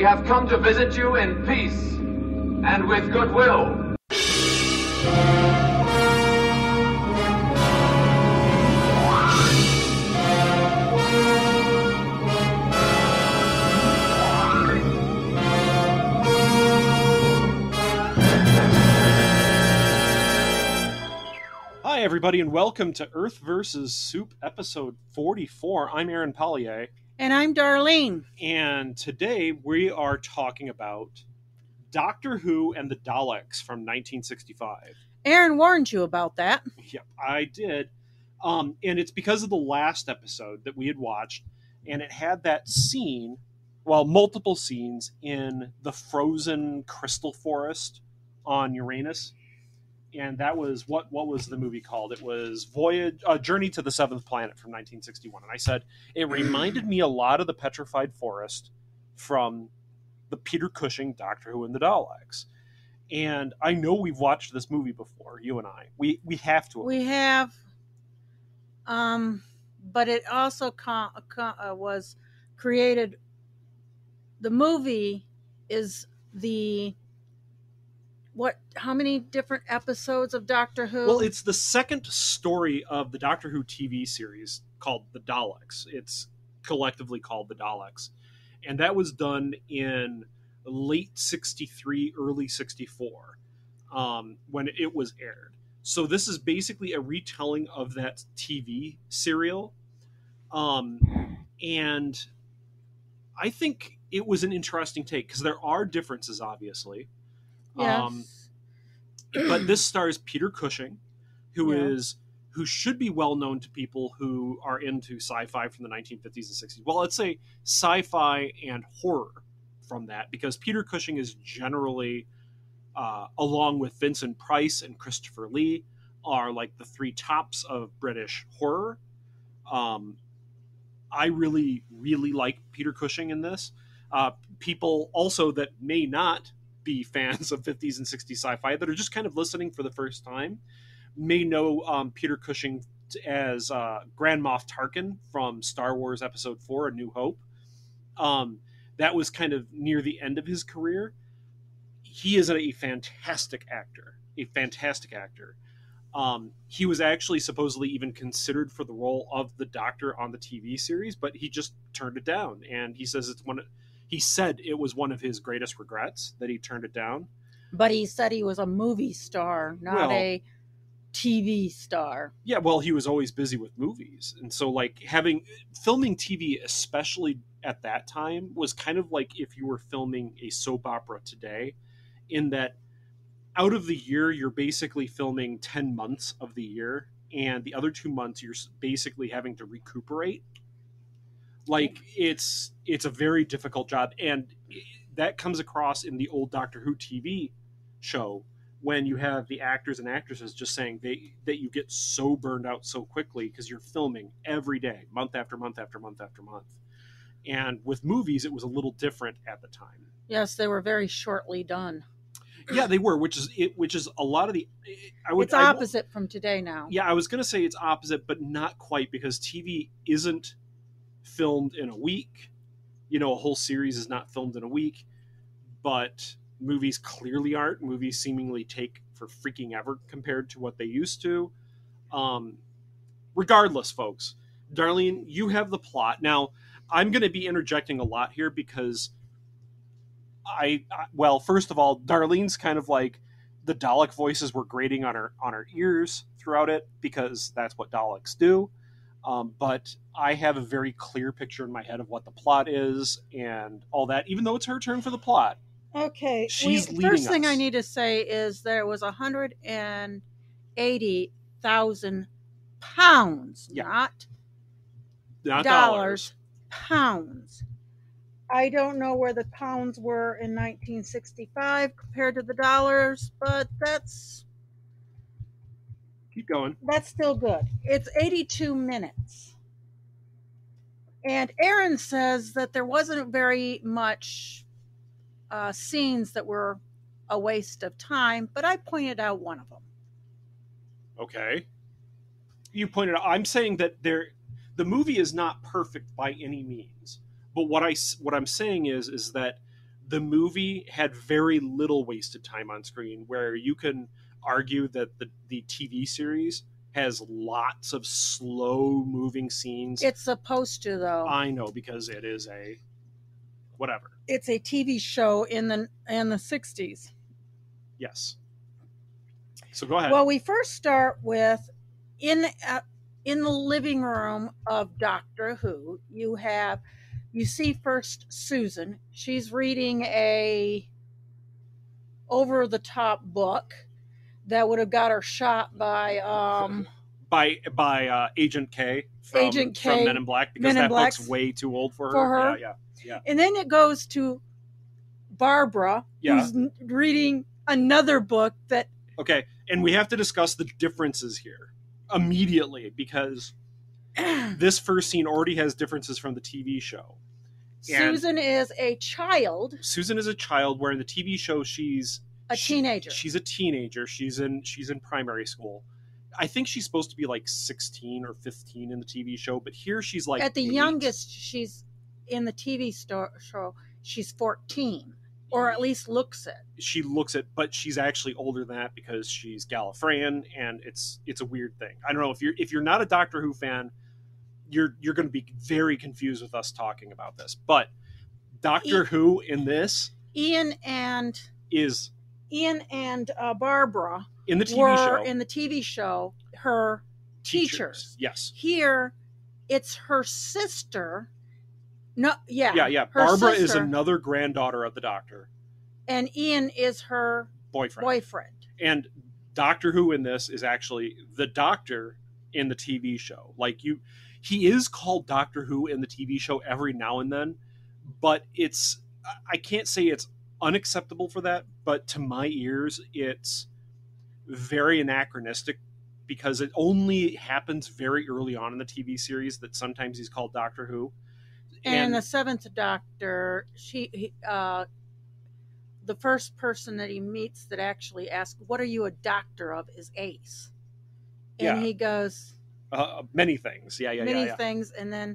we have come to visit you in peace and with goodwill. Hi, everybody, and welcome to Earth vs. Soup, episode 44. I'm Aaron Pollyea. And I'm Darlene. And today we are talking about Doctor Who and the Daleks from 1965. Aaron warned you about that. Yep, I did. And it's because of the last episode that we had watched, and it had that scene, well, multiple scenes in the frozen crystal forest on Uranus. And that was, what was the movie called? It was Journey to the Seventh Planet from 1961. And I said, it reminded me a lot of the Petrified Forest from the Peter Cushing Doctor Who and the Daleks. And I know we've watched this movie before, you and I. We have to. We have. But it also was created. The movie is how many different episodes of Doctor Who? Well, it's the second story of the Doctor Who TV series called The Daleks. It's collectively called The Daleks. And that was done in late 63, early 64, when it was aired. So this is basically a retelling of that TV serial. And I think it was an interesting take, because there are differences, obviously. Yes. But this stars Peter Cushing, who should be well known to people who are into sci-fi from the 1950s and 60s. Well, let's say sci-fi and horror from that, because Peter Cushing is generally, along with Vincent Price and Christopher Lee, are like the three tops of British horror. I really, really like Peter Cushing in this. People also that may not be fans of 50s and 60s sci-fi, that are just kind of listening for the first time, may know Peter Cushing as Grand Moff Tarkin from Star Wars Episode 4, A New Hope. That was kind of near the end of his career. He is a fantastic actor. He was actually supposedly even considered for the role of the Doctor on the TV series, but he just turned it down. And he says he said it was one of his greatest regrets that he turned it down. But he said he was a movie star, not a TV star. Yeah, well, he was always busy with movies. And so, like, filming TV, especially at that time, was kind of like if you were filming a soap opera today, in that out of the year, you're basically filming 10 months of the year, and the other 2 months, you're basically having to recuperate. Like, it's a very difficult job, and that comes across in the old Doctor Who TV show, when you have the actors and actresses just saying that you get so burned out so quickly because you're filming every day, month after month after month after month. And with movies, it was a little different at the time. Yes, they were very shortly done. Yeah, they were, which is a lot of the... It's opposite from today now. Yeah, I was going to say it's opposite, but not quite, because TV isn't filmed in a week. You know, a whole series is not filmed in a week, but movies clearly aren't. Movies seemingly take for freaking ever compared to what they used to. Regardless, folks, Darlene, you have the plot. Now, I'm going to be interjecting a lot here because well, first of all, Darlene's kind of like, the Dalek voices were grating on her ears throughout it, because that's what Daleks do. But I have a very clear picture in my head of what the plot is and all that, even though it's her turn for the plot. Okay. She's leading first thing us. I need to say is there was 180,000 pounds, not dollars, pounds. I don't know where the pounds were in 1965 compared to the dollars, but that's... Keep going. That's still good. It's 82 minutes. And Aaron says that there wasn't very much scenes that were a waste of time, but I pointed out one of them. Okay. You pointed out, I'm saying that the movie is not perfect by any means. But what I'm saying is that the movie had very little wasted time on screen, where you can argue that the TV series has lots of slow moving scenes. It's supposed to, though. I know, because it is a whatever. It's a TV show in the 60s. Yes. So go ahead. Well, we first start with in the living room of Doctor Who. You see first Susan. She's reading a over-the-top book that would have got her shot by Agent K Agent K from Men in Black, because that book's way too old for her. Yeah. And then it goes to Barbara, who's reading another book that. Okay, and we have to discuss the differences here immediately, because this first scene already has differences from the TV show. Susan is a child. Susan is a child, where in the TV show she's a teenager. She's a teenager. She's in primary school. I think she's supposed to be like 16 or 15 in the TV show, but here she's like at the 8. youngest. She's in the TV show. She's 14, or at least looks it. She looks it, but she's actually older than that because she's Gallifreyan, and it's a weird thing. I don't know if you're not a Doctor Who fan, you're going to be very confused with us talking about this. But Doctor Who in this, Ian and Barbara in the TV show her teachers. Yes. Here, it's her sister. No, yeah. Yeah. Barbara is another granddaughter of the Doctor, and Ian is her boyfriend. And Doctor Who in this is actually the Doctor in the TV show. He is called Doctor Who in the TV show every now and then, but I can't say it's unacceptable for that, but to my ears, it's very anachronistic, because it only happens very early on in the TV series that sometimes he's called Doctor Who. And the seventh Doctor, the first person that he meets that actually asks, "What are you a doctor of?" is Ace. And he goes, many things. Many things. And then,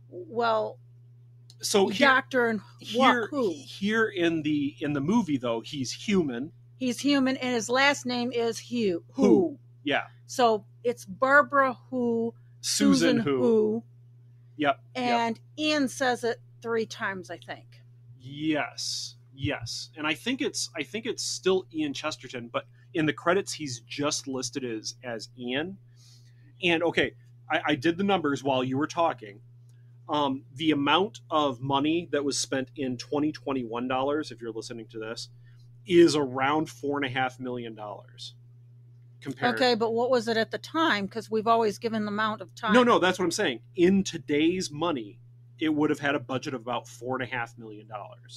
so doctor and who? Here in the movie, though, he's human. He's human, and his last name is Who. Yeah. So it's Barbara Who, Susan Who. Yep. And Ian says it 3 times, I think. Yes. And I think it's still Ian Chesterton, but in the credits he's just listed as Ian. And okay, I did the numbers while you were talking. The amount of money that was spent in 2021 dollars, if you're listening to this, is around $4.5 million. Compared. Okay, but what was it at the time? Because we've always given the amount of time. No, that's what I'm saying. In today's money, it would have had a budget of about $4.5 million.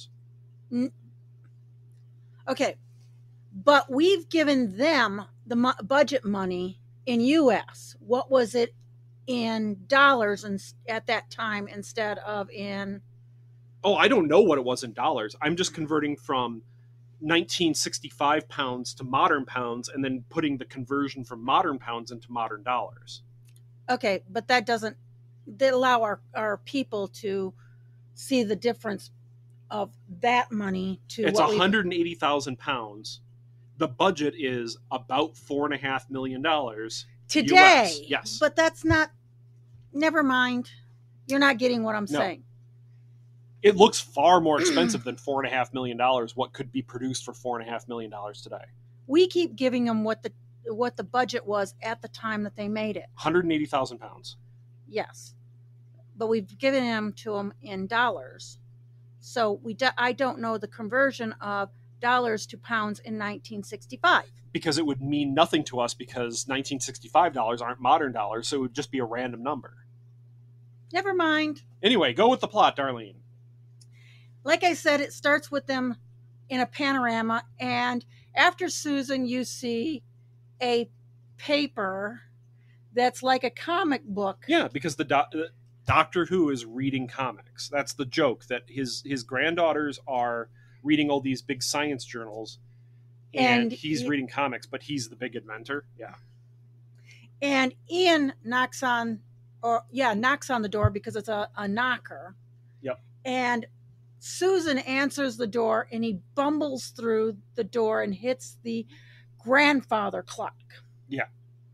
Okay, but we've given them the budget money in U.S. What was it in dollars at that time instead of in... Oh, I don't know what it was in dollars. I'm just converting from 1965 pounds to modern pounds, and then putting the conversion from modern pounds into modern dollars. Okay, but that doesn't allow our people to see the difference of that money to it's 180,000 pounds. The budget is about $4.5 million today. US. Yes, but that's not. Never mind. You're not getting what I'm saying. It looks far more expensive than $4.5 million. What could be produced for $4.5 million today? We keep giving them what the budget was at the time that they made it. 180,000 pounds. Yes, but we've given them to them in dollars. So I don't know the conversion of dollars to pounds in 1965. Because it would mean nothing to us, because 1965 dollars aren't modern dollars, so it would just be a random number. Never mind. Anyway, go with the plot, Darlene. Like I said, it starts with them in a panorama, and after Susan, you see a paper that's like a comic book. Yeah, because the Doctor Who is reading comics. That's the joke, that his granddaughters are reading all these big science journals, and he's reading comics, but he's the big inventor. Yeah. And Ian knocks on the door, because it's a knocker. Yep. And Susan answers the door, and he bumbles through the door and hits the grandfather clock. Yeah.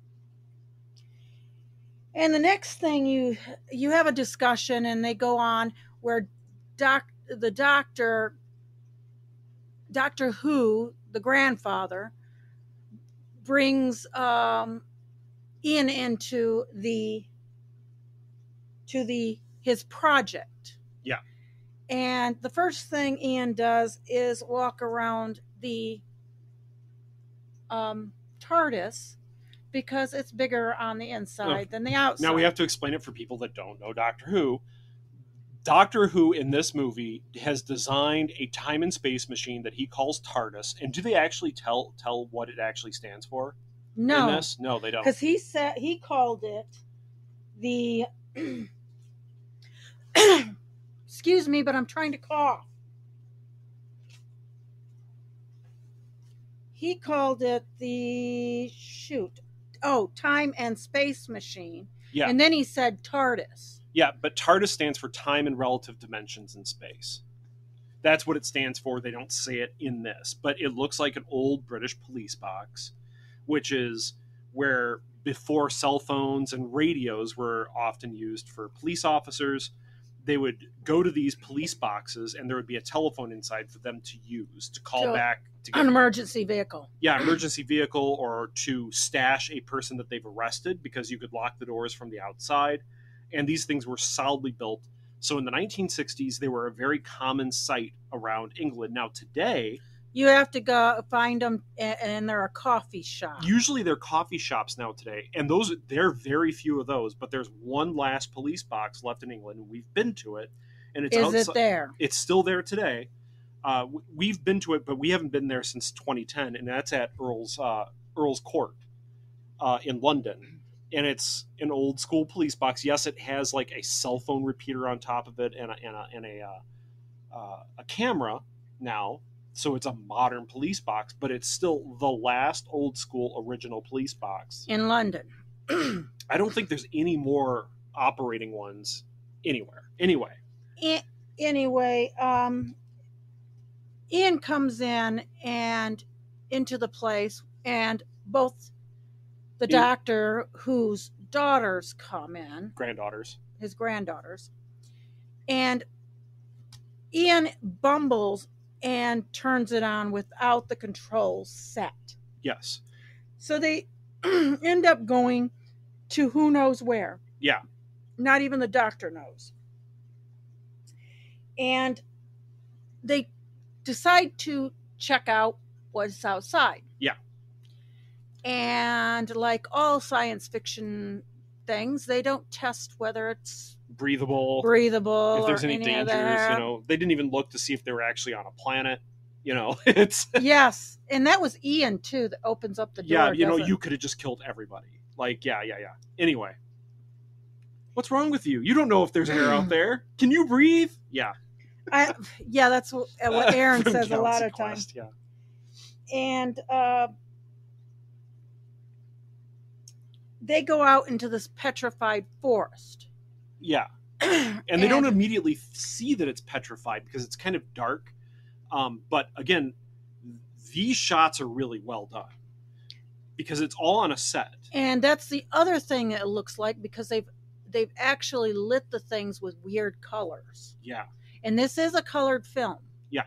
And the next thing you have a discussion, and they go on where the Doctor Who, the grandfather, brings Ian into his project. Yeah. And the first thing Ian does is walk around the TARDIS, because it's bigger on the inside than the outside. Now we have to explain it for people that don't know Doctor Who. Doctor Who in this movie has designed a time and space machine that he calls TARDIS. And do they actually tell what it actually stands for? No. In this? No, they don't. Because he called it the excuse me, but I'm trying to cough. He called it the time and space machine. Yeah. And then he said TARDIS. Yeah, but TARDIS stands for time and relative dimensions in space. That's what it stands for. They don't say it in this, but it looks like an old British police box, which is where before cell phones and radios were often used for police officers, they would go to these police boxes and there would be a telephone inside for them to use to call back to get an emergency vehicle. Yeah, emergency vehicle, or to stash a person that they've arrested, because you could lock the doors from the outside. And these things were solidly built. So in the 1960s, they were a very common sight around England. Now today, you have to go find them, and they're a coffee shop. Usually they're coffee shops now today, and there are very few of those. But there's one last police box left in England, and we've been to it. And it's Is it there? It's still there today. We've been to it, but we haven't been there since 2010, and that's at Earl's Court in London. And it's an old school police box. Yes, it has like a cell phone repeater on top of it and a camera now. So it's a modern police box, but it's still the last old school original police box in London. I don't think there's any more operating ones anywhere. Anyway, Ian comes in and into the place, and both the Doctor whose daughters come in, his granddaughters, and Ian bumbles and turns it on without the controls set. Yes. So they end up going to who knows where. Yeah. Not even the Doctor knows. And they decide to check out what's outside. Yeah. And like all science fiction things, they don't test whether it's breathable, if there's any dangers. They didn't even look to see if they were actually on a planet. It's yes, and that was Ian too that opens up the door. Yeah, you could have just killed everybody. Like, yeah. Anyway, what's wrong with you? You don't know if there's air out there. Can you breathe? Yeah. That's what Aaron says a lot of times. Yeah. And they go out into this petrified forest. Yeah. And they don't immediately see that it's petrified because it's kind of dark. But again, these shots are really well done because it's all on a set. And that's the other thing it looks like, because they've actually lit the things with weird colors. Yeah. And this is a colored film. Yeah.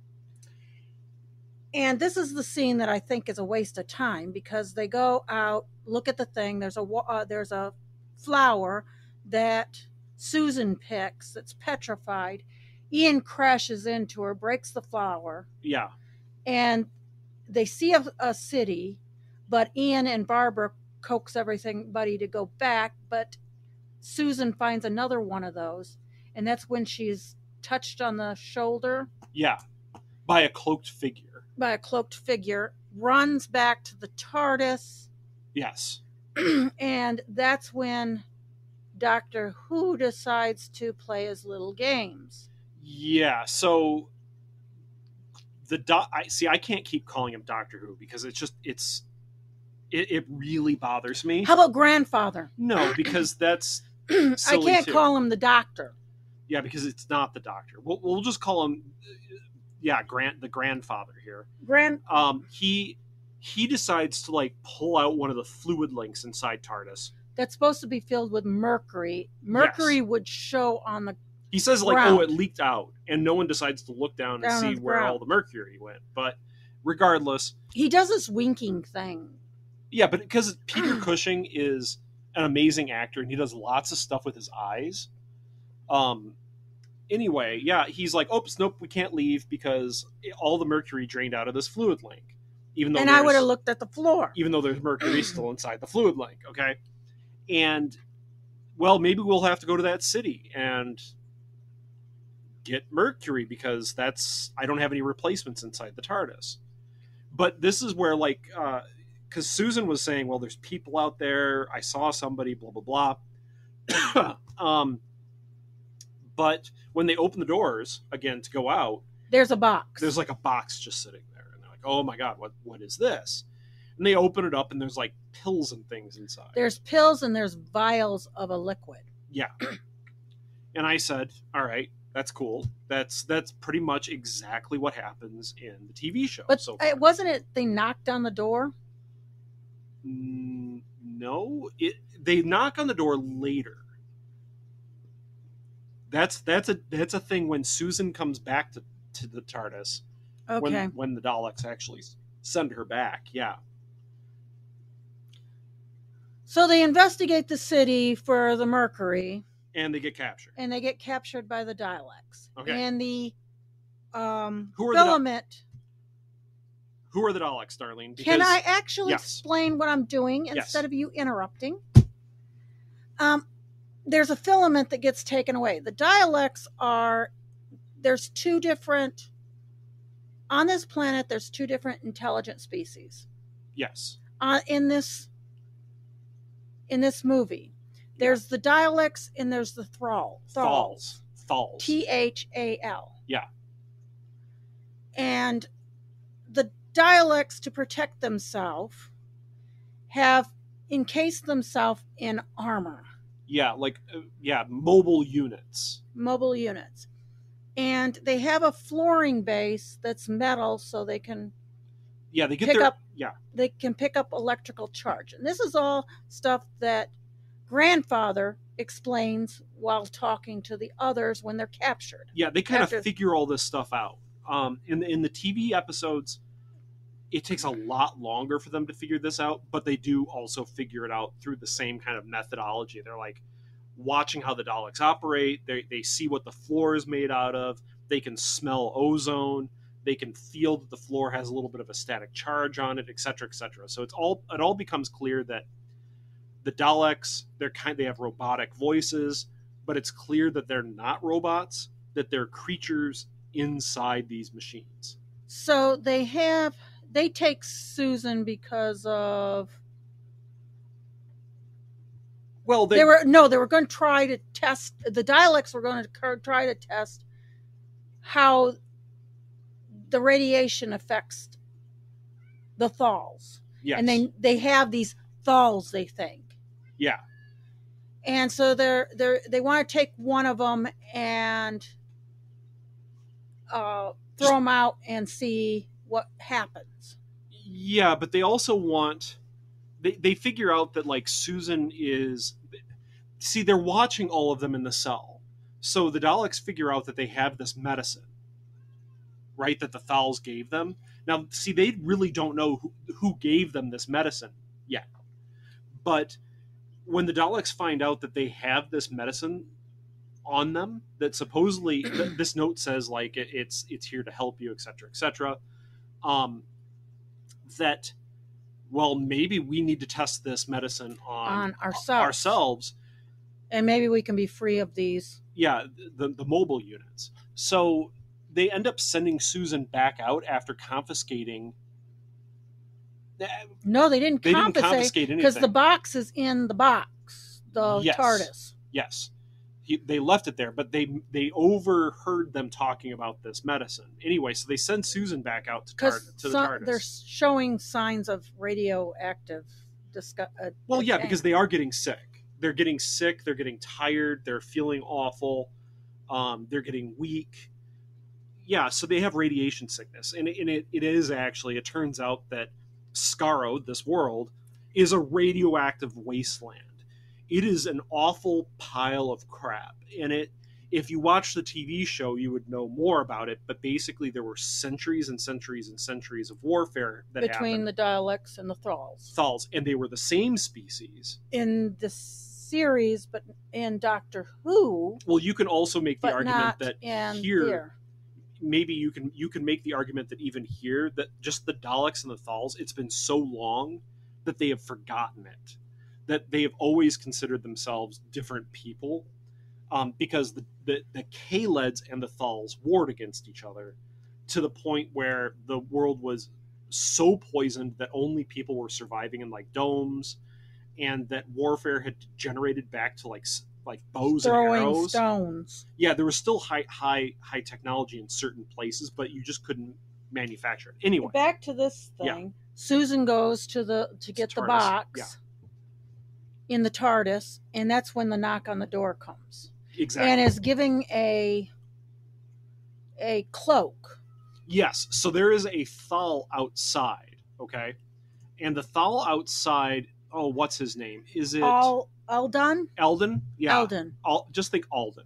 And this is the scene that I think is a waste of time, because they go out, look at the thing. There's a flower that Susan picks that's petrified. Ian crashes into her, breaks the flower. Yeah. And they see a city, but Ian and Barbara coax everybody to go back. But Susan finds another one of those, and that's when she's touched on the shoulder. Yeah. By a cloaked figure. Runs back to the TARDIS. Yes. And that's when Doctor Who decides to play his little games. Yeah, so I can't keep calling him Doctor Who because it really bothers me. How about grandfather? No, because that's silly I can't too. call him the Doctor. Yeah, because it's not the doctor. We'll just call him, the grandfather here. He decides to like pull out one of the fluid links inside TARDIS. That's supposed to be filled with mercury. Mercury would show on the He says like, ground. oh, it leaked out, and no one decides to look down and see where ground. all the mercury went. But regardless, he does this winking thing. Yeah, but because Peter Cushing is an amazing actor and he does lots of stuff with his eyes. Anyway, yeah, he's like, oops, nope, we can't leave because all the mercury drained out of this fluid link. Even though I would have looked at the floor. Even though there's mercury still inside the fluid link, okay? And, well, maybe we'll have to go to that city and get mercury because I don't have any replacements inside the TARDIS. But this is where, like, because Susan was saying, well, there's people out there, I saw somebody, blah, blah, blah. But when they open the doors, again, to go out, there's a box. There's like a box just sitting there. And they're like, oh my God, what is this? And they open it up and there's like pills and things inside. There's pills and there's vials of a liquid. Yeah. And I said, all right, that's cool. That's pretty much exactly what happens in the TV show. But so wasn't it they knocked on the door? No. They knock on the door later. That's a thing when Susan comes back to the TARDIS. Okay. When the Daleks actually send her back, yeah. So they investigate the city for the mercury. And they get captured. And they get captured by the Daleks. Okay. And the filament. Who are the Daleks, Darlene? Because, can I actually explain what I'm doing instead of you interrupting? There's a filament that gets taken away. The Daleks there's two different, on this planet, there's two different intelligent species. Yes. In this movie. There's the Daleks and there's the Thralls. Thals. Thal. Yeah. And the Daleks, to protect themselves, have encased themselves in armor. Yeah, mobile units. Mobile units. And they have a flooring base that's metal so they can they can pick up electrical charge. And this is all stuff that grandfather explains while talking to the others when they're captured. Yeah, they kind of figure all this stuff out. In the TV episodes, it takes a lot longer for them to figure this out, but they do also figure it out through the same kind of methodology. They're like watching how the Daleks operate. They see what the floor is made out of. They can smell ozone. They can feel that the floor has a little bit of a static charge on it, etc., etc. So it all becomes clear that the Daleks, they have robotic voices, but it's clear that they're not robots, that they're creatures inside these machines. So they take Susan because of... Well, they were going to try to test... The Daleks were going to try to test how the radiation affects the Thals. Yes. And they have these Thals, they think. Yeah. And so they want to take one of them and throw them out and see what happens. Yeah, but they also want... They figure out that, like, Susan is... See, they're watching all of them in the cell. So the Daleks figure out that they have this medicine, right, that the Thals gave them. Now, see, they really don't know who gave them this medicine yet. But when the Daleks find out that they have this medicine on them, that supposedly this note says, like, it's here to help you, etc., etc., that, well, maybe we need to test this medicine on ourselves. And maybe we can be free of these. Yeah, the mobile units. So they end up sending Susan back out after confiscating. No, they didn't confiscate anything. Because the box is in the box, the TARDIS. Yes. They left it there, but they overheard them talking about this medicine. Anyway, so they send Susan back out to the TARDIS. They're showing signs of radioactive well, yeah, because they are getting sick. They're getting sick. They're getting tired. They're feeling awful. They're getting weak. Yeah, so they have radiation sickness. And it is actually, it turns out that Skaro, this world, is a radioactive wasteland. It is an awful pile of crap. And if you watch the TV show, you would know more about it. But basically, there were centuries and centuries and centuries of warfare that between happened. the Daleks and the Thralls. Thals, and they were the same species. In the series, but in Doctor Who. Well, you can also make the but argument not that in here, maybe you can make the argument that even here, that just the Daleks and the Thals, it's been so long that they have forgotten it. That they have always considered themselves different people. Because the Kaleds and the Thals warred against each other to the point where the world was so poisoned that only people were surviving in like domes, and that warfare had degenerated back to like bows throwing and arrows. Stones. Yeah, there was still high technology in certain places, but you just couldn't manufacture it. Anyway, back to this thing. Yeah. Susan goes to get the TARDIS. box Yeah. in the TARDIS, and that's when the knock on the door comes. Exactly. And is giving a cloak. Yes. So there is a Thal outside, okay? And the Thal outside, oh, what's his name? Is it Alden? Eldon? Yeah. Eldon. Just think Alden.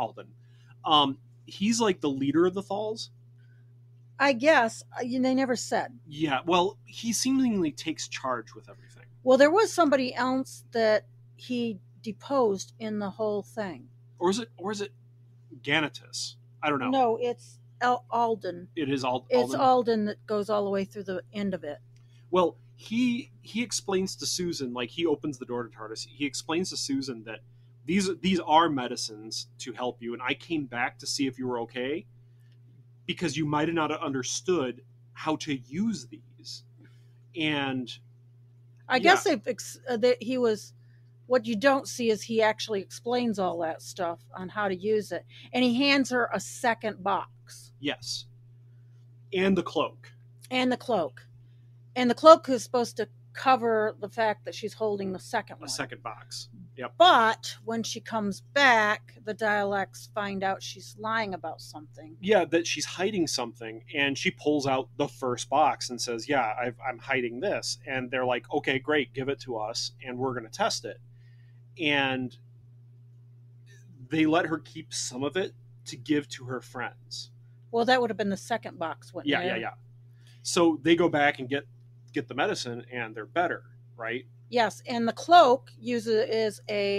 He's like the leader of the Thals. I guess. They never said. Yeah. Well, he seemingly takes charge with everything. Well, there was somebody else that he deposed in the whole thing. Or is it Ganatus? I don't know. No, it's Alden. It is Alden. It's Alden that goes all the way through the end of it. Well, he explains to Susan, like he opens the door to TARDIS. He explains to Susan that these are medicines to help you, and I came back to see if you were okay because you might have not understood how to use these. And I guess that he was. What you don't see is he actually explains all that stuff on how to use it. And he hands her a second box. Yes. And the cloak. And the cloak. And the cloak is supposed to cover the fact that she's holding the second one. A second box. Yep. But when she comes back, the Daleks find out she's lying about something. Yeah, that she's hiding something. And she pulls out the first box and says, yeah, I'm hiding this. And they're like, okay, great, give it to us. And we're going to test it. And they let her keep some of it to give to her friends. Well, that would have been the second box, wouldn't it? Yeah. So they go back and get the medicine, and they're better, right? Yes, and the cloak is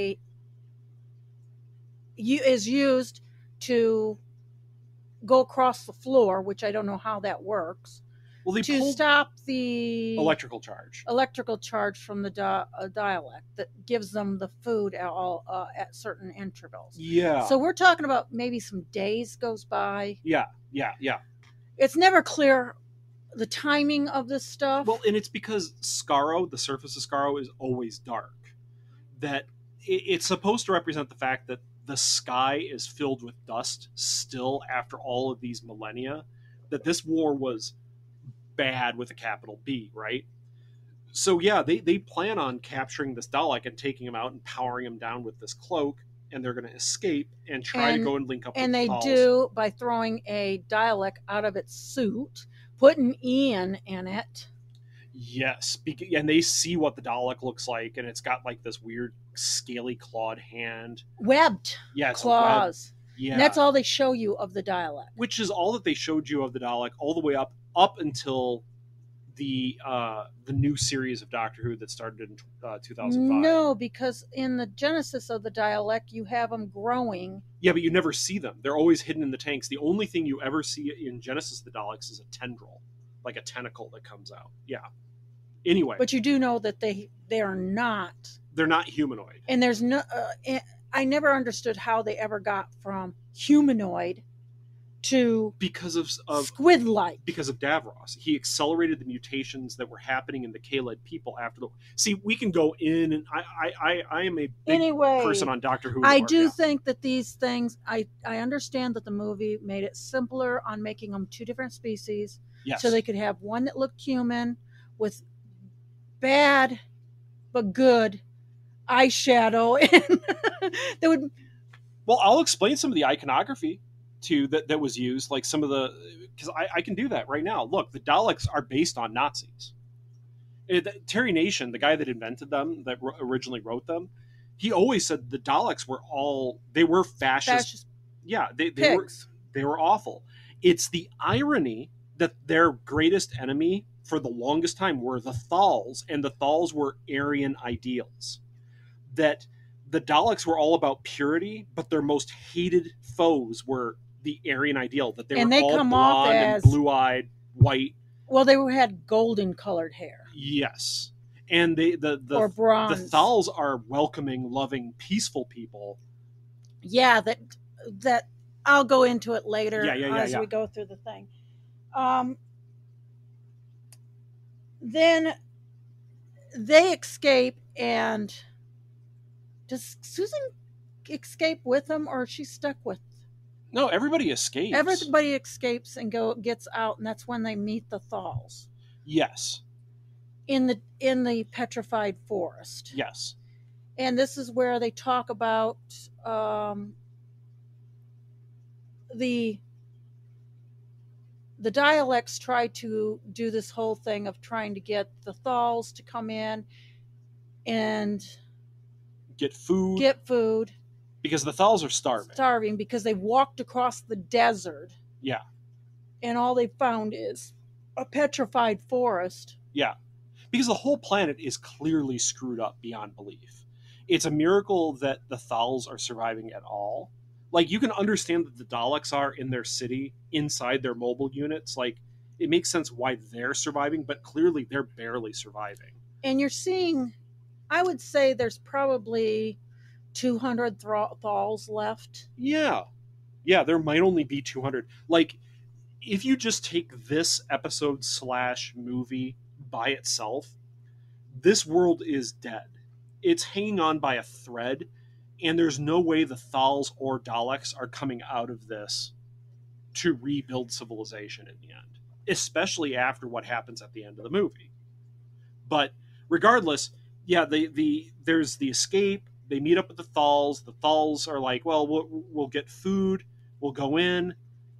used to go across the floor, which I don't know how that works. Well, to stop the electrical charge from the Dalek that gives them the food at certain intervals. Yeah. So we're talking about maybe some days goes by. Yeah. It's never clear the timing of this stuff. Well, and it's because Skaro, the surface of Skaro, is always dark. That it's supposed to represent the fact that the sky is filled with dust still after all of these millennia. That this war was bad with a capital B, right? So yeah, they plan on capturing this Dalek and taking him out and powering him down with this cloak, and they're going to escape and try to go and link up with the Thals. And they do by throwing a Dalek out of its suit, putting Ian in it. Yes, and they see what the Dalek looks like, and it's got like this weird scaly clawed hand. Webbed claws. Yeah. And that's all they show you of the Dalek. Which is all that they showed you of the Dalek all the way up until the new series of Doctor Who that started in 2005. No, because in the genesis of the Dalek, you have them growing. Yeah, but you never see them. They're always hidden in the tanks. The only thing you ever see in Genesis of the Daleks is a tendril, like a tentacle that comes out. Yeah. Anyway. But you do know that they are not. They're not humanoid. And there's no... I never understood how they ever got from humanoid to squid-like. Because of Davros. He accelerated the mutations that were happening in the Kaled people after the... See, we can go in, and I am a big person on Doctor Who. I do think that these things... I understand that the movie made it simpler on making them two different species. Yes. So they could have one that looked human with bad but good eyeshadow, and Well, I'll explain some of the iconography too that was used, like some of the, because I can do that right now. Look, the Daleks are based on Nazis. Terry Nation, the guy that invented them, that originally wrote them, he always said the Daleks were fascist. Yeah, they were awful. It's the irony that their greatest enemy for the longest time were the Thals, and the Thals were Aryan ideals. That the Daleks were all about purity, but their most hated foes were the Aryan ideal. That they were all blonde and blue-eyed, white. Well, they had golden colored hair. Yes, and or bronze. The Thals are welcoming, loving, peaceful people. Yeah, that I'll go into it later as we go through the thing. Then they escape, and does Susan escape with them, or is she stuck with? No, everybody escapes. Everybody escapes and gets out, and that's when they meet the Thals. Yes. In the petrified forest. Yes. And this is where they talk about the Daleks try to do this whole thing of trying to get the Thals to come in and get food. Because the Thals are starving because they walked across the desert. Yeah. And all they found is a petrified forest. Yeah. Because the whole planet is clearly screwed up beyond belief. It's a miracle that the Thals are surviving at all. Like, you can understand that the Daleks are in their city, inside their mobile units. Like, it makes sense why they're surviving, but clearly they're barely surviving. And you're seeing, I would say there's probably 200 Thals left. Yeah. Yeah, there might only be 200. Like, if you just take this episode / movie by itself, this world is dead. It's hanging on by a thread, and there's no way the Thals or Daleks are coming out of this to rebuild civilization in the end, especially after what happens at the end of the movie. But regardless, yeah, there's the escape. They meet up with the Thals. The Thals are like, well, we'll get food. We'll go in.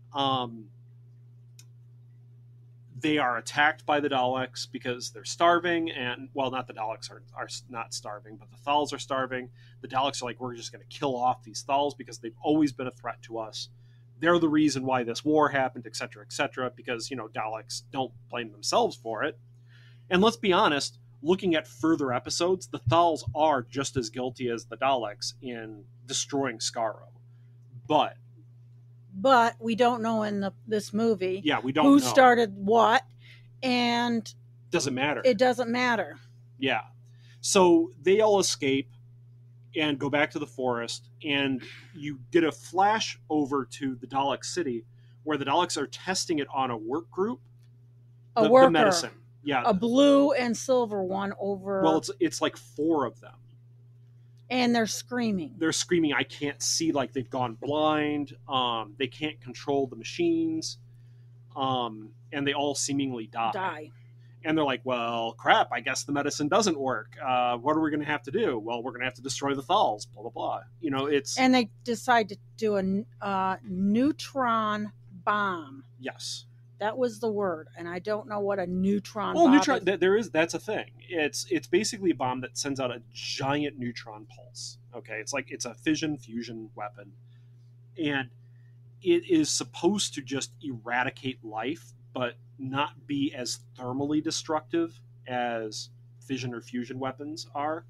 They are attacked by the Daleks because they're starving. And, well, not the Daleks are not starving, but the Thals are starving. The Daleks are like, we're just going to kill off these Thals because they've always been a threat to us. They're the reason why this war happened, etc., because, Daleks don't blame themselves for it. And let's be honest, looking at further episodes, the Thals are just as guilty as the Daleks in destroying Skaro. But we don't know in this movie. Yeah, we don't know who know. started what, and doesn't matter. It doesn't matter. Yeah. So they all escape and go back to the forest, and you get a flash over to the Dalek city where the Daleks are testing it on a work group. The worker. The medicine. Yeah. A blue and silver one over. Well, it's like 4 of them. And they're screaming. I can't see, like they've gone blind. They can't control the machines. And they all seemingly die. And they're like, well, crap, I guess the medicine doesn't work. What are we going to have to do? Well, we're going to have to destroy the Thals, blah, blah, blah. It's... And they decide to do a neutron bomb. Yes. That was the word, and I don't know what a neutron bomb is. That's a thing. It's basically a bomb that sends out a giant neutron pulse. Okay, it's a fusion weapon, and it is supposed to just eradicate life, but not be as thermally destructive as fission or fusion weapons are.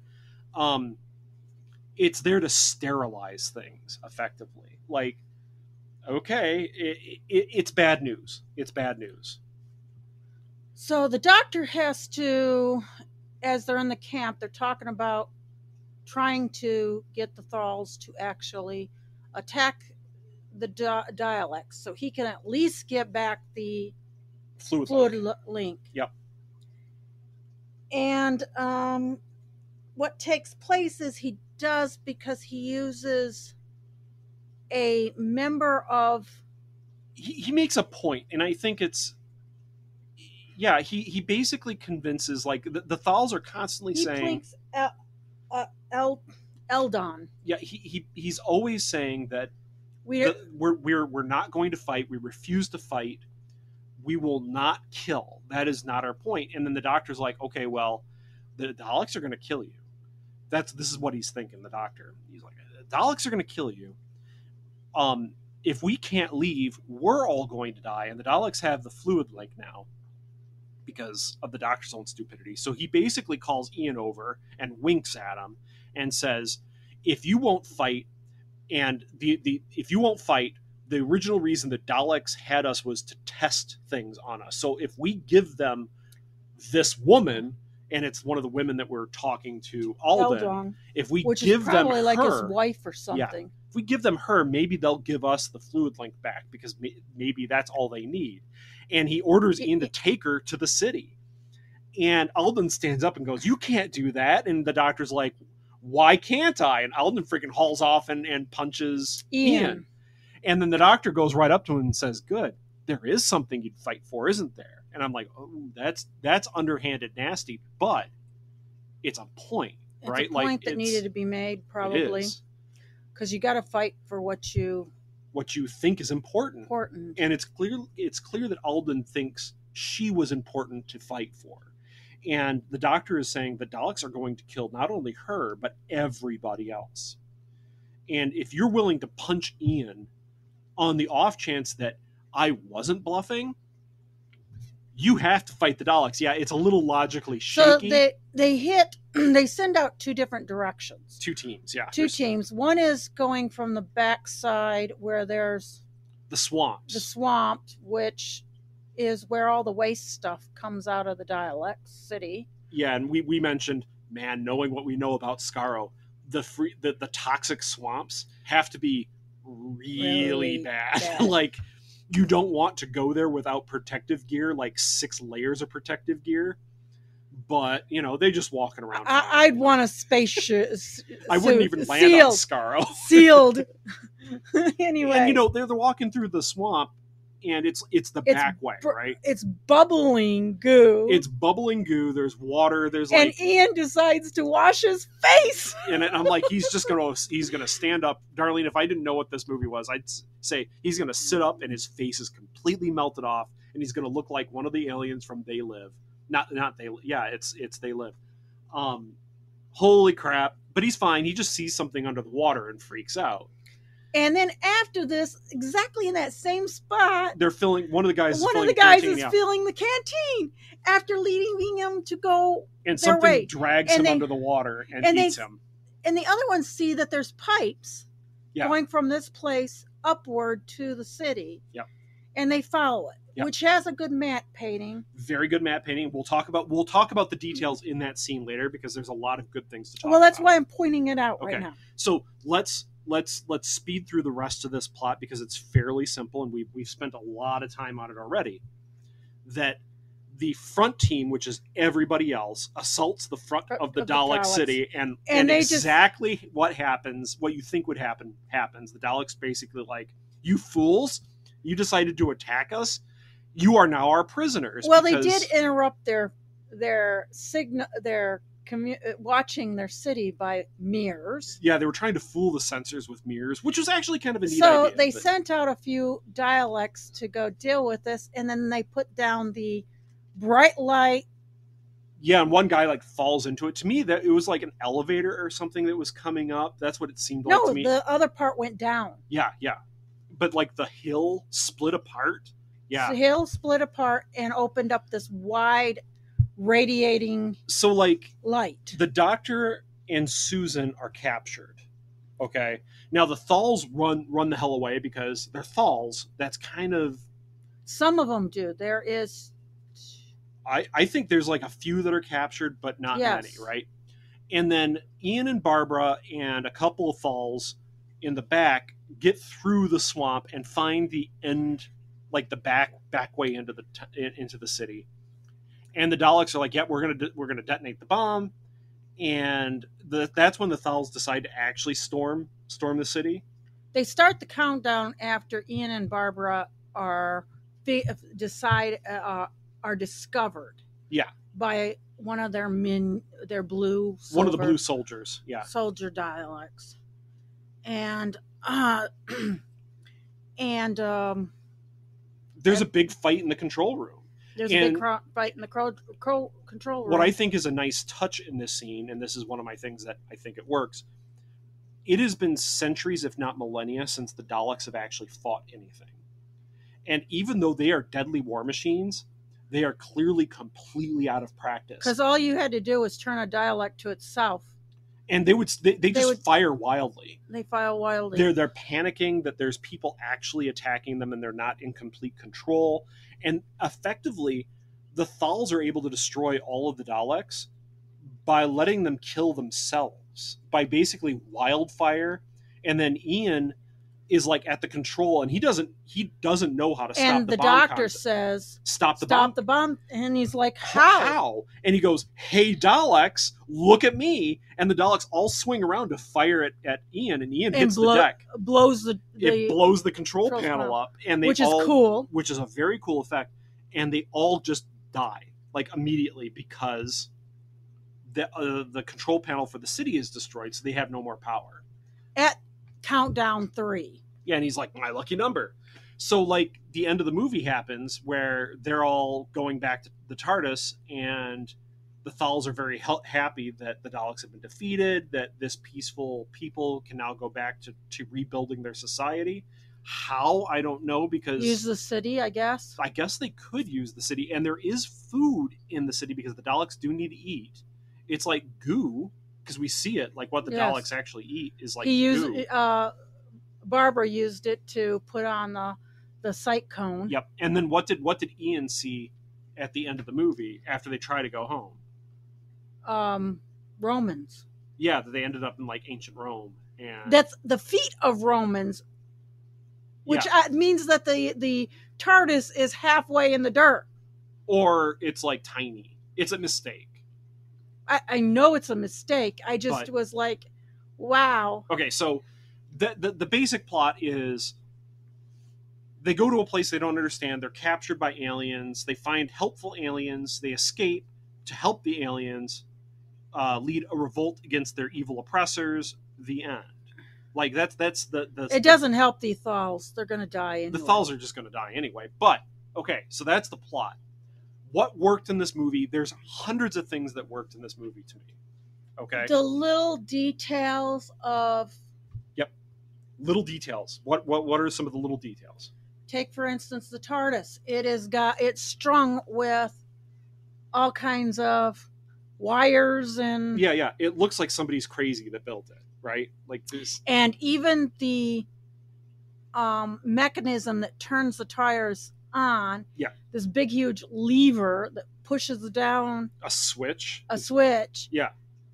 It's there to sterilize things effectively. Like, okay, it's bad news. It's bad news. So the doctor has to, as they're in the camp, they're talking about trying to get the Thals to actually attack the Daleks so he can at least get back the fluid link. Yep. And what takes place is he does, because he uses a member of... He makes a point, and I think it's... Yeah, he basically convinces, like, the Thals are constantly saying... Eldon. Yeah, he's always saying that We we're not going to fight. We refuse to fight. We will not kill. That is not our point. And then the doctor's like, okay, well, the Daleks are going to kill you. This is what he's thinking. The doctor, he's like, the Daleks are going to kill you. If we can't leave, we're all going to die. And the Daleks have the fluid link now because of the doctor's own stupidity. So he basically calls Ian over and winks at him and says, if you won't fight, and if you won't fight, the original reason the Daleks had us was to test things on us. So if we give them this woman, and it's one of the women that we're talking to, Alden, if we which give is probably them like her, his wife or something. Yeah, if we give them her, maybe they'll give us the fluid link back because maybe that's all they need. And he orders Ian to take her to the city. And Alden stands up and goes, you can't do that. And the doctor's like, why can't I? And Alden freaking hauls off and punches Ian. And then the doctor goes right up to him and says, good, there is something you'd fight for, isn't there? And I'm like, oh, that's underhanded nasty, but it's a point, right? It's a point that needed to be made, probably. Because you got to fight for what you think is important. And it's clear that Alden thinks she was important to fight for. And the doctor is saying the Daleks are going to kill not only her, but everybody else. And if you're willing to punch Ian on the off chance that I wasn't bluffing, you have to fight the Daleks. Yeah, it's a little logically shaky. So they send out two different directions. Two teams, yeah. Two teams. One is going from the backside where there's the swamps. The swamp, which is where all the waste stuff comes out of the Daleks city. Yeah, and we mentioned, man, knowing what we know about Skaro, the toxic swamps have to be really bad. Like, you don't want to go there without protective gear, like 6 layers of protective gear. But, they're just walking around. I'd want a spaceship. I wouldn't even land on Skaro. Sealed. Anyway. And, they're walking through the swamp, and it's the back way, right? It's bubbling goo. It's bubbling goo. There's water. And Ian decides to wash his face. And I'm like, he's gonna stand up. Darlene, if I didn't know what this movie was, I'd say he's gonna sit up and his face is completely melted off, and he's gonna look like one of the aliens from They Live. Not They. Yeah, it's They Live. Holy crap! But he's fine. He just sees something under the water and freaks out. And then after this, exactly in that same spot, they're filling. One of the guys is filling the canteen after leading him to go. And something drags him under the water and eats him. And the other ones see that there's pipes going from this place upward to the city. Yep. And they follow it, which has a good matte painting. Very good matte painting. We'll talk about the details in that scene later because there's a lot of good things to talk about. Well, that's why I'm pointing it out right now. So let's speed through the rest of this plot because it's fairly simple and we've spent a lot of time on it already. That the front team, which is everybody else, assaults the front of the Dalek city and exactly what happens, what you think would happen, happens. The Daleks basically like, you fools, you decided to attack us. You are now our prisoners. Well, they did interrupt their signal, watching their city by mirrors. Yeah, they were trying to fool the sensors with mirrors, which was actually kind of a neat idea. So they sent out a few Daleks to go deal with this, and then they put down the bright light. Yeah, and one guy falls into it. To me, that it was like an elevator or something that was coming up. That's what it seemed like to me. No, the other part went down. Yeah. But the hill split apart. Yeah. The hill split apart and opened up this wide radiating light. The Doctor and Susan are captured. Okay. Now the Thals run the hell away because they're Thals. That's kind of... Some of them do. There is... I think there's a few that are captured, but not many, right? And then Ian and Barbara and a couple of Thals in the back get through the swamp and find the end, the back way into the city. And the Daleks are like, "Yeah, we're gonna detonate the bomb," and that's when the Thals decide to actually storm the city. They start the countdown after Ian and Barbara are discovered. Yeah. By one of their blue one of the blue soldiers. Yeah. soldier Daleks, and and There's a big fight in the control room. there's a big fight in the control room. What I think is a nice touch in this scene, and this is one of my things that I think it works, it has been centuries, if not millennia, since the Daleks have actually fought anything. And even though they are deadly war machines, they are clearly completely out of practice. Because all you had to do was turn a Dalek to its south. And they just fire wildly. They fire wildly. They're panicking that there's people actually attacking them and they're not in complete control. And effectively, the Thals are able to destroy all of the Daleks by letting them kill themselves, by basically wildfire. And then Ian is like at the control, and he doesn't know how to stop the bomb. And the doctor says, stop the bomb. And he's like, how? And he goes, hey, Daleks, look at me. And the Daleks all swing around to fire at Ian, and Ian hits the deck. It blows the control panel up. And which is cool. Which is a very cool effect. And they all just die, like, immediately, because the control panel for the city is destroyed, so they have no more power. At countdown 3. Yeah, and he's like, my lucky number. So, like, the end of the movie happens where they're all going back to the TARDIS, and the Thals are very happy that the Daleks have been defeated, that this peaceful people can now go back to rebuilding their society. How? I don't know, because... Use the city, I guess? I guess they could use the city, and there is food in the city because the Daleks do need to eat. It's like goo, because we see it, like what the Daleks actually eat is like goo. Barbara used it to put on the sight cone. Yep. And then what did Ian see at the end of the movie after they try to go home? Romans. Yeah, they ended up in like ancient Rome, and that's the feet of Romans, which means that the TARDIS is halfway in the dirt, or it's like tiny. It's a mistake. I know it's a mistake. I just was like, wow. Okay, so the basic plot is they go to a place they don't understand. They're captured by aliens. They find helpful aliens. They escape to help the aliens lead a revolt against their evil oppressors. The end. Like, that's the it doesn't help the Thals. They're going to die anyway. The Thals are just going to die anyway. But, okay, so that's the plot. What worked in this movie? There's hundreds of things that worked in this movie to me. Okay? The little details of... Yep. Little details. What are some of the little details? Take, for instance, the TARDIS. It's strung with all kinds of wires and... Yeah. It looks like somebody's crazy that built it, right? Like this. And even the mechanism that turns the tires on, this big huge lever that pushes down a switch. Yeah.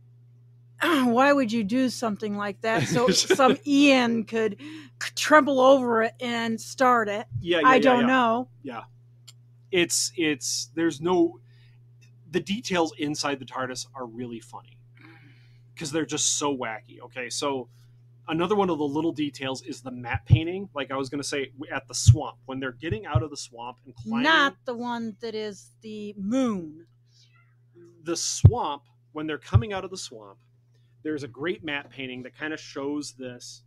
Why would you do something like that so some Ian could tremble over it and start it? I don't know. Yeah. It's there's no... The details inside the TARDIS are really funny because they're just so wacky. Okay, so another one of the little details is the map painting. Like I was going to say, at the swamp, when they're getting out of the swamp and climbing. Not the one that is the moon. The swamp, when they're coming out of the swamp, there's a great map painting that kind of shows this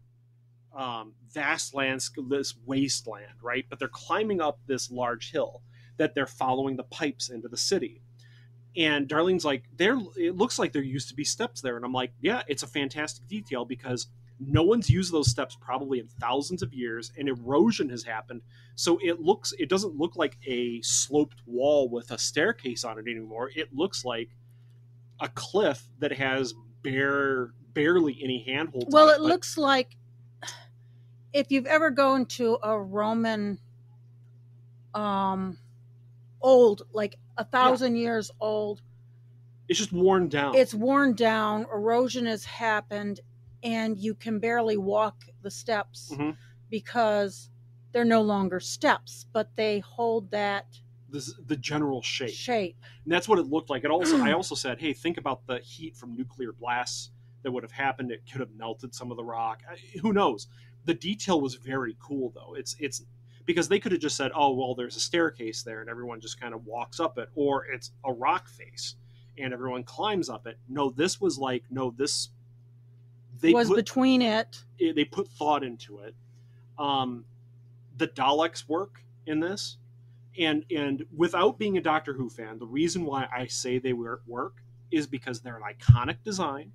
vast landscape, this wasteland, right? But they're climbing up this large hill that they're following the pipes into the city. And Darlene's like, it looks like there used to be steps there. And I'm like, yeah, it's a fantastic detail because no one's used those steps probably in thousands of years, and erosion has happened. So it doesn't look like a sloped wall with a staircase on it anymore. It looks like a cliff that has barely any handholds. Well, it looks like if you've ever gone to a Roman old, like 1,000 years old. It's just worn down. It's worn down. Erosion has happened, and you can barely walk the steps because they're no longer steps, but they hold the general shape. And that's what it looked like. I also said, hey, think about the heat from nuclear blasts that would have happened. It could have melted some of the rock. Who knows? The detail was very cool, though. It's because they could have just said, oh, well, there's a staircase there and everyone just kind of walks up it, or it's a rock face. and everyone climbs up it. No, this was like, no, this between it. They put thought into it. The Daleks work in this, and without being a Doctor Who fan, the reason why I say they work is because they're an iconic design.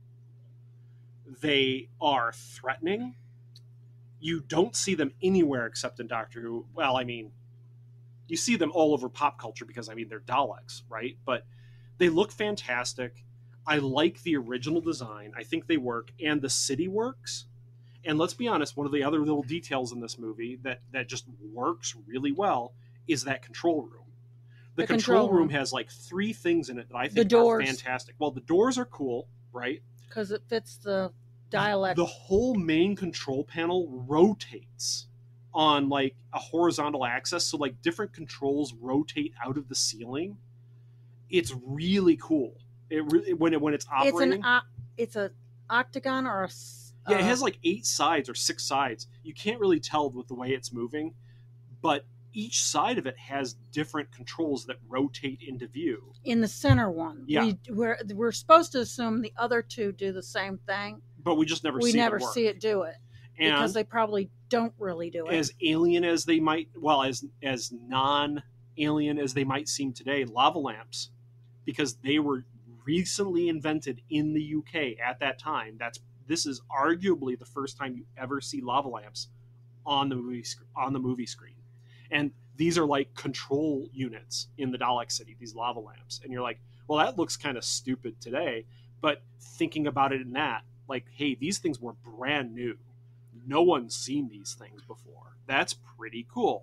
They are threatening. You don't see them anywhere except in Doctor Who. Well, I mean, you see them all over pop culture because, I mean, they're Daleks, right? But they look fantastic. I like the original design. I think they work, and the city works. And let's be honest, one of the other little details in this movie that just works really well is that control room. The control room has like 3 things in it that I think are fantastic. Well, the doors are cool, right? Because it fits the dialect. The whole main control panel rotates on like a horizontal axis, so like different controls rotate out of the ceiling. It's really cool. When it's operating, it's an octagon or a it has like 8 sides or 6 sides. You can't really tell with the way it's moving, but each side of it has different controls that rotate into view. In the center one, yeah, we're supposed to assume the other 2 do the same thing, but we just never see it do it, and because they probably don't really do it. As alien as they might, well, as non-alien as they might seem today, lava lamps, because they were recently invented in the UK at that time. This is arguably the first time you ever see lava lamps on the movie screen. And these are like control units in the Dalek city, these lava lamps. And you're like, well, that looks kind of stupid today. But thinking about it in that, like, hey, these things were brand new. No one's seen these things before. That's pretty cool.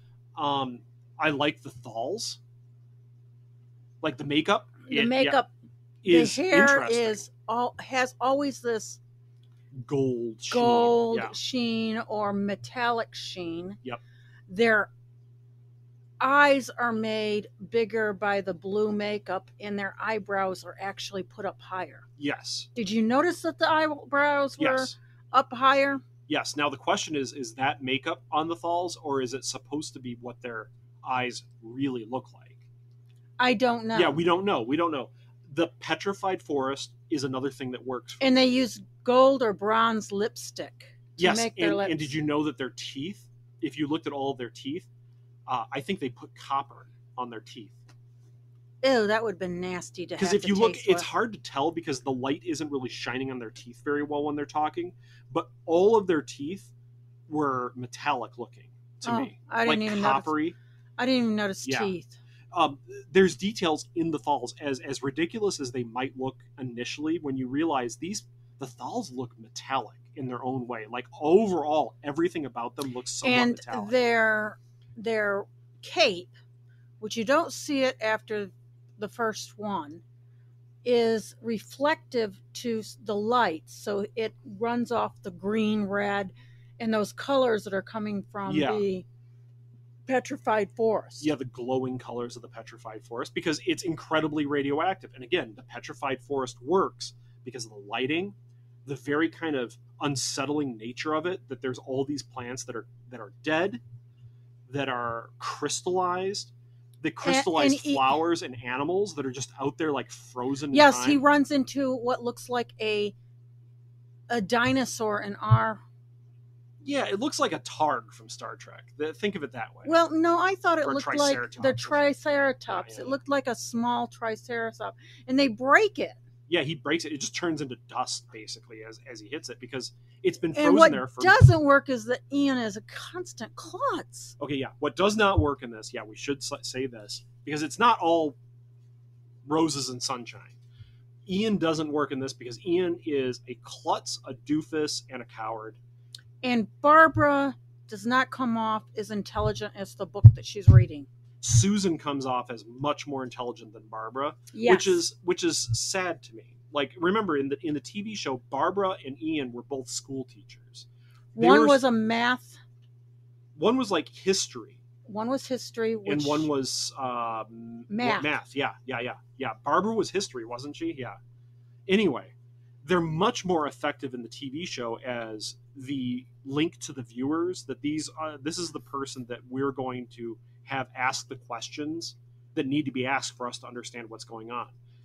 I like the thals. Like the makeup. The hair has always this gold sheen or metallic sheen. Yep. Their eyes are made bigger by the blue makeup, and their eyebrows are actually put up higher. Yes. Did you notice that the eyebrows were up higher? Yes. Now the question is that makeup on the thals, or is it supposed to be what their eyes really look like? I don't know. Yeah, we don't know. The petrified forest is another thing that works. And they use gold or bronze lipstick to make their lips. And did you know that their teeth, if you looked at all of their teeth, I think they put copper on their teeth. Ew, that would have been nasty to have. Because if you look, it's hard to tell because the light isn't really shining on their teeth very well when they're talking. But all of their teeth were metallic looking to me. I didn't even coppery. I didn't even notice teeth. There's details in the thals, as ridiculous as they might look initially, when you realize the thals look metallic in their own way. Like overall, everything about them looks somewhat metallic. And their cape, which you don't see it after the first one, is reflective to the light, so it runs off the green, red, and those colors that are coming from the petrified forest. Yeah, the glowing colors of the petrified forest, because it's incredibly radioactive. And again, the petrified forest works because of the lighting, the very kind of unsettling nature of it, that there's all these plants that are dead, that are crystallized. They crystallize flowers and animals that are just out there like frozen in time. He runs into what looks like a dinosaur in our... Yeah, it looks like a Targ from Star Trek. Think of it that way. Well, no, I thought it looked like the Triceratops. It looked like a small Triceratops. And they break it. Yeah, he breaks it. It just turns into dust, basically, as he hits it, because it's been frozen there for... And what doesn't work is that Ian is a constant klutz. Okay, yeah. What does not work in this, we should say this, because it's not all roses and sunshine. Ian doesn't work in this because Ian is a klutz, a doofus, and a coward. And Barbara does not come off as intelligent as the book that she's reading. Susan comes off as much more intelligent than Barbara, which is sad to me. Like, remember in the TV show, Barbara and Ian were both school teachers. One was a math. One was like history. One was history, and one was math. Math. Yeah. Barbara was history, wasn't she? Yeah. Anyway, they're much more effective in the TV show as the link to the viewers, that this is the person that we're going to have ask the questions that need to be asked for us to understand what's going on.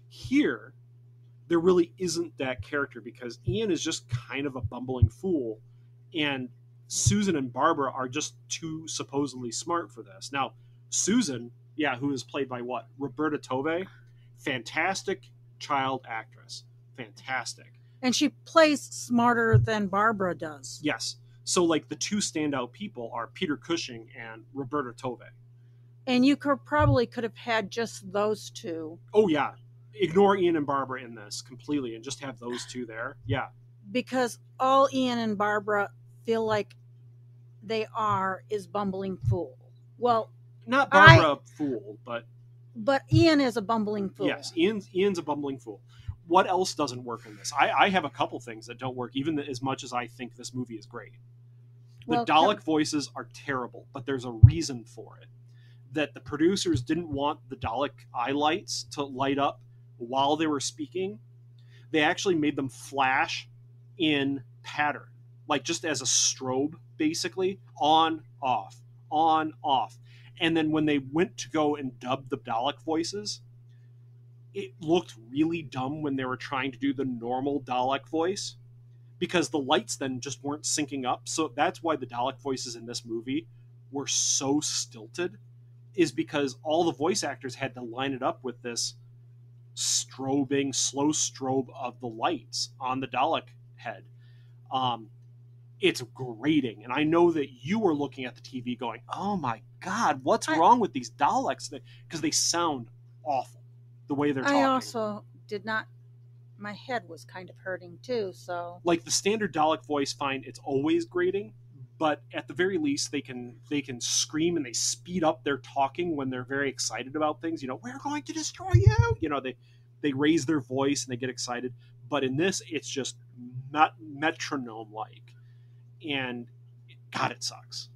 Here, there really isn't that character because Ian is just kind of a bumbling fool, and Susan and Barbara are just too supposedly smart for this. Now, Susan, yeah, who is played by what? Roberta Tove, fantastic child actress, fantastic. And she plays smarter than Barbara does. Yes. So, like, the two standout people are Peter Cushing and Roberta Tove. And you could have had just those two. Oh, yeah. Ignore Ian and Barbara in this completely and just have those two there. Yeah. Because all Ian and Barbara feel like they are is bumbling fool. Well, not Barbara fool, but Ian is a bumbling fool. Yes, Ian's a bumbling fool. What else doesn't work in this? I have a couple things that don't work, even as much as I think this movie is great. The Dalek voices are terrible, but there's a reason for it. That the producers didn't want the Dalek eye lights to light up while they were speaking. They actually made them flash in pattern, like just as a strobe, basically, on, off, on, off. And then when they went to go and dub the Dalek voices, it looked really dumb when they were trying to do the normal Dalek voice because the lights then just weren't syncing up. So that's why the Dalek voices in this movie were so stilted, is because all the voice actors had to line it up with this slow strobe of the lights on the Dalek head. It's grating. And I know that you were looking at the TV going, oh my God, what's wrong with these Daleks? Because they sound awful the way they're talking. I also did not, my head was kind of hurting too, so. Like the standard Dalek voice, fine, it's always grating, but at the very least they can scream and they speed up their talking when they're very excited about things. You know, we're going to destroy you! You know, they raise their voice and they get excited. But in this, it's just not metronome-like. And God, it sucks.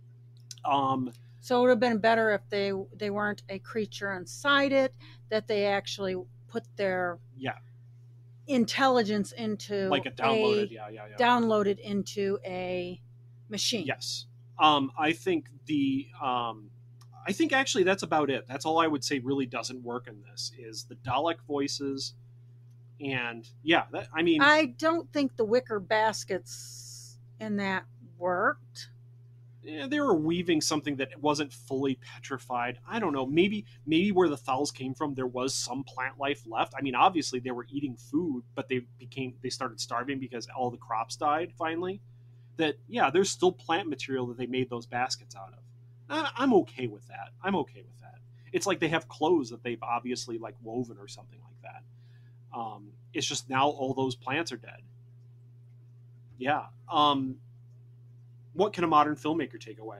So it would have been better if they weren't a creature inside it, that they actually put their intelligence into like a downloaded, downloaded into a machine. Yes. I think actually that's about it. That's all I would say really doesn't work in this is the Dalek voices. And I don't think the wicker baskets in that worked. Yeah, they were weaving something that wasn't fully petrified. I don't know. Maybe where the Thals came from, there was some plant life left. I mean, obviously they were eating food, but they started starving because all the crops died finally. That, yeah, there's still plant material that they made those baskets out of. I'm okay with that. It's like they have clothes that they've obviously like woven or something like that. It's just now all those plants are dead. Yeah. What can a modern filmmaker take away?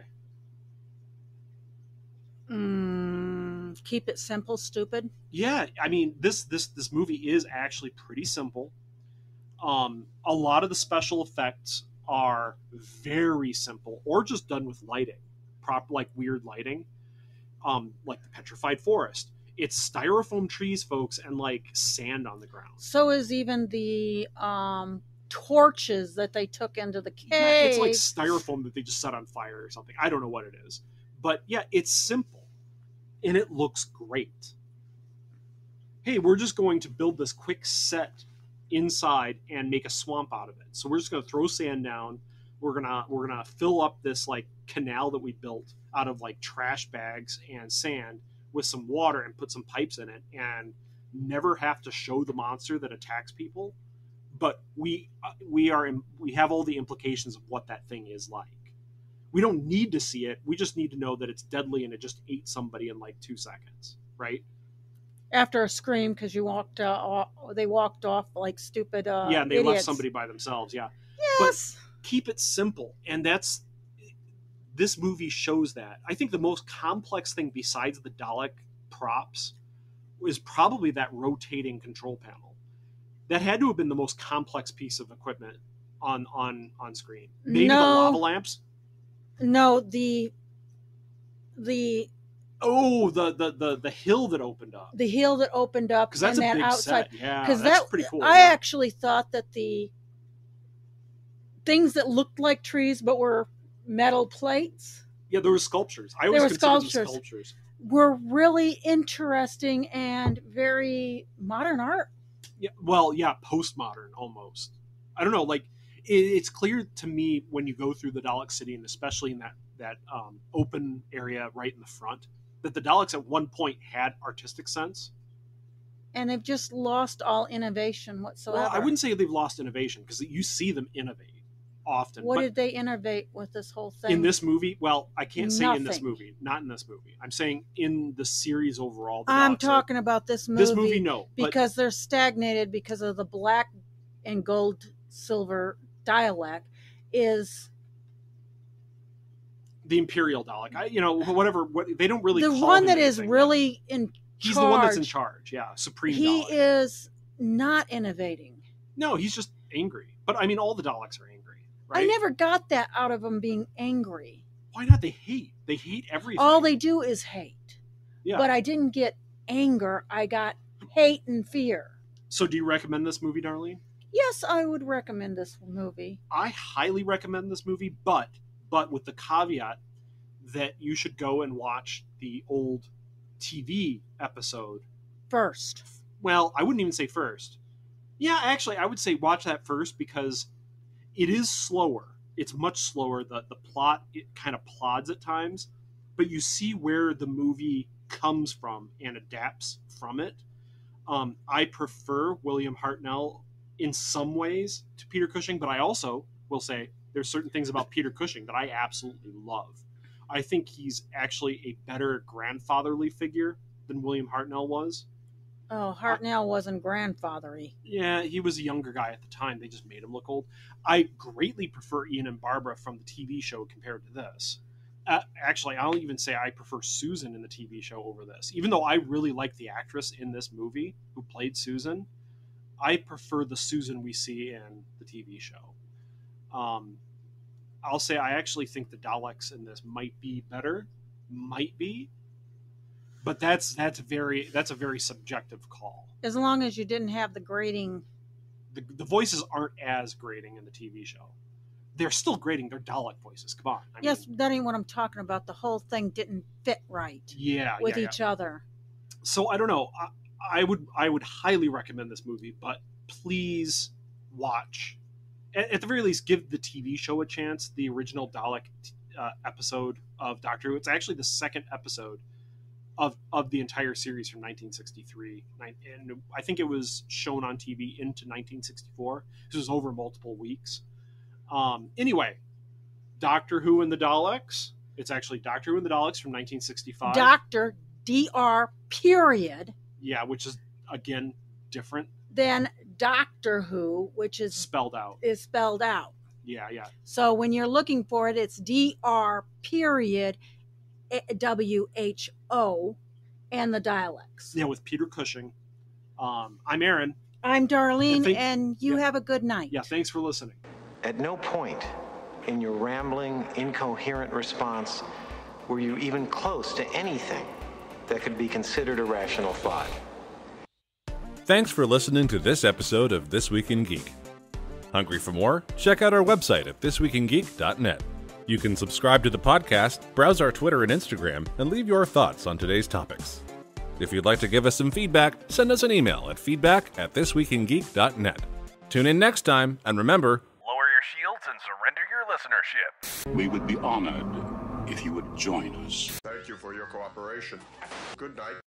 Keep it simple, stupid. Yeah, I mean, this movie is actually pretty simple. A lot of the special effects are very simple, or just done with lighting, like weird lighting, like the petrified forest. It's styrofoam trees, folks, and like sand on the ground. So is even the torches that they took into the cave. Yeah, it's like styrofoam that they just set on fire or something. I don't know what it is. But yeah, it's simple. And it looks great. Hey, we're just going to build this quick set inside and make a swamp out of it. So we're just going to throw sand down. We're gonna fill up this like canal that we built out of like trash bags and sand with some water and put some pipes in it and never have to show the monster that attacks people. But we have all the implications of what that thing is like. We don't need to see it. We just need to know that it's deadly and it just ate somebody in like 2 seconds, right? After a scream because you they walked off like stupid and they idiots. Left somebody by themselves. Yeah. Yes. But keep it simple, and this movie shows that. I think the most complex thing besides the Dalek props is probably that rotating control panel. That had to have been the most complex piece of equipment on screen. Maybe the lava lamps. No, the hill that opened up. The hill that opened up, because that's and a that big outside. Set. Yeah, because that's pretty cool. I actually thought that the things that looked like trees but were metal plates. Yeah, there were sculptures. I always consider them sculptures. Were really interesting and very modern art. Yeah, well, yeah, postmodern almost. I don't know, like it's clear to me when you go through the Dalek city, and especially in that open area right in the front, that the Daleks at one point had artistic sense. And they've just lost all innovation whatsoever. Well, I wouldn't say they've lost innovation, because you see them innovate often. What did they innovate with this whole thing? In this movie? Well, I can't say Nothing. in this movie. Not in this movie. I'm saying in the series overall. I'm talking about this movie. This movie, no. Because they're stagnated because of the black and gold silver Dalek is... The Imperial Dalek. Whatever. They don't really call the one him that is really in charge. He's the one that's in charge, yeah. Supreme Dalek. He is not innovating. No, he's just angry. But, I mean, all the Daleks are angry, right? I never got that out of them being angry. Why not? They hate. They hate everything. All they do is hate. Yeah. But I didn't get anger. I got hate and fear. So do you recommend this movie, Darlene? Yes, I would recommend this movie. I highly recommend this movie, but with the caveat that you should go and watch the old TV episode first. Well, I wouldn't even say first. Yeah, actually, I would say watch that first, because it is slower. It's much slower. The plot, it kind of plods at times, but you see where the movie comes from and adapts from it. I prefer William Hartnell in some ways to Peter Cushing, but I also will say there's certain things about Peter Cushing that I absolutely love. I think he's actually a better grandfatherly figure than William Hartnell was. Oh, Hartnell wasn't grandfathery. Yeah, he was a younger guy at the time. They just made him look old. I greatly prefer Ian and Barbara from the TV show compared to this. Actually, I'll even say I prefer Susan in the TV show over this. Even though I really like the actress in this movie who played Susan, I prefer the Susan we see in the TV show. I'll say I actually think the Daleks in this might be better. Might be. But that's a very subjective call. As long as you didn't have the grating. The voices aren't as grating in the TV show. They're still grating. They're Dalek voices. Come on. I mean, that ain't what I'm talking about. The whole thing didn't fit right. With each other. So I don't know. I would highly recommend this movie, but please watch. At the very least, give the TV show a chance. The original Dalek episode of Doctor Who. It's actually the second episode of the entire series from 1963, and I think it was shown on TV into 1964. This was over multiple weeks. Anyway, Doctor Who and the Daleks. It's actually Doctor Who and the Daleks from 1965. Doctor, DR, period. Yeah, which is, again, different. Then Doctor Who, which is spelled out. Yeah. So when you're looking for it, it's DR, period, WHO, and the Daleks. Yeah, with Peter Cushing. I'm Aaron. I'm Darlene, and you have a good night. Yeah, thanks for listening. At no point in your rambling, incoherent response were you even close to anything that could be considered a rational thought. Thanks for listening to this episode of This Week in Geek. Hungry for more? Check out our website at thisweekingeek.net. You can subscribe to the podcast, browse our Twitter and Instagram, and leave your thoughts on today's topics. If you'd like to give us some feedback, send us an email at feedback@thisweekingeek.net. Tune in next time, and remember, lower your shields and surrender your listenership. We would be honored if you would join us. Thank you for your cooperation. Good night.